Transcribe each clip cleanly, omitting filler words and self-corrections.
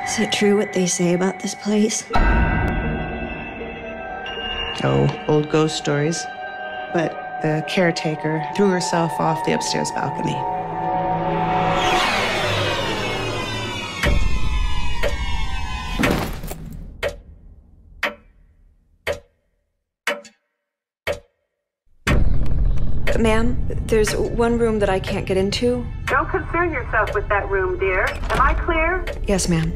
Is it true what they say about this place? Oh, old ghost stories. But the caretaker threw herself off the upstairs balcony. Ma'am, there's one room that I can't get into. Don't concern yourself with that room, dear. Am I clear? Yes, ma'am.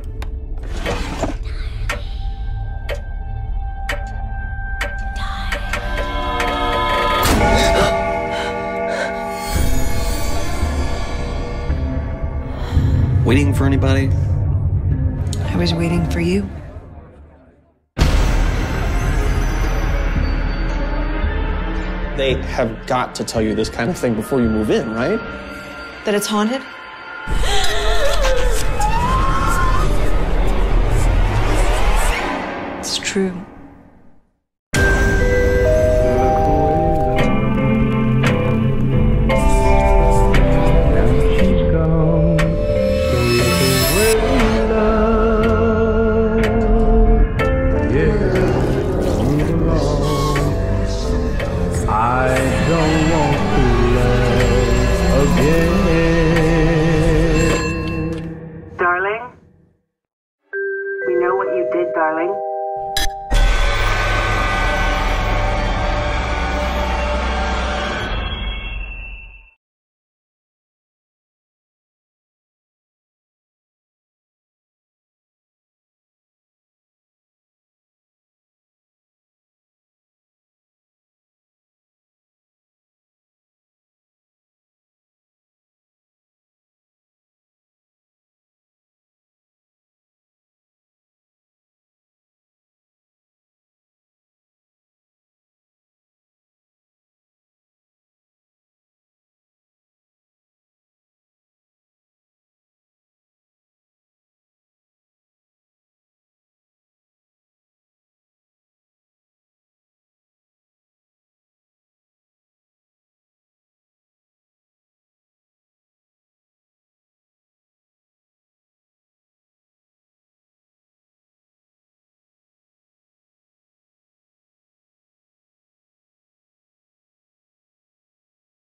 Waiting for anybody? I was waiting for you. They have got to tell you this kind of thing before you move in, right? That it's haunted? It's true.